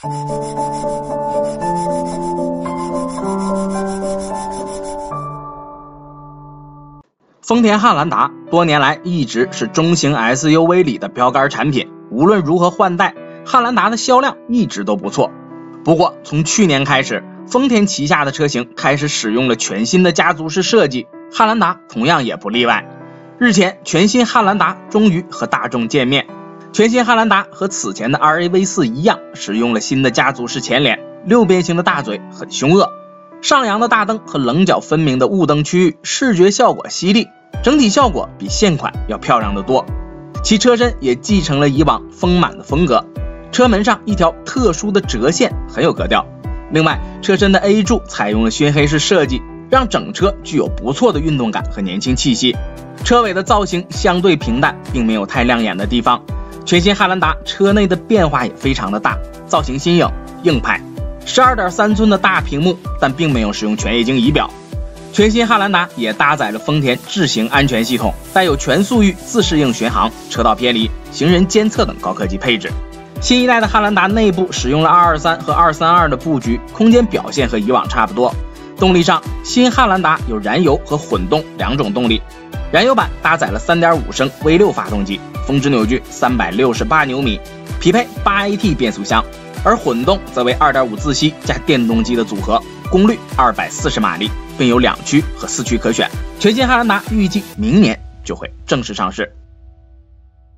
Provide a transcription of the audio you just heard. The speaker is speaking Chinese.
丰田汉兰达多年来一直是中型 SUV 里的标杆产品，无论如何换代，汉兰达的销量一直都不错。不过从去年开始，丰田旗下的车型开始使用了全新的家族式设计，汉兰达同样也不例外。日前，全新汉兰达终于和大众见面。全新汉兰达和此前的 RAV4 一样，使用了新的家族式前脸，6边形的大嘴很凶恶，上扬的大灯和棱角分明的雾灯区域，视觉效果犀利，整体效果比现款要漂亮得多。其车身也继承了以往丰满的风格，车门上一条特殊的折线很有格调。另外，车身的 A 柱采用了熏黑式设计，让整车具有不错的运动感和年轻气息。车尾的造型相对平淡，并没有太亮眼的地方。全新汉兰达车内的变化也非常的大，造型新颖硬派，12.3寸的大屏幕，但并没有使用全液晶仪表。全新汉兰达也搭载了丰田智行安全系统，带有全速域自适应巡航、车道偏离、行人监测等高科技配置。新一代的汉兰达内部使用了223和232的布局，空间表现和以往差不多。动力上，新汉兰达有燃油和混动两种动力。燃油版搭载了 3.5 升 V6 发动机，峰值扭矩368牛米，匹配 8AT 变速箱，而混动则为 2.5 自吸加电动机的组合，功率240马力，并有2驱和4驱可选。全新汉兰达预计明年就会正式上市。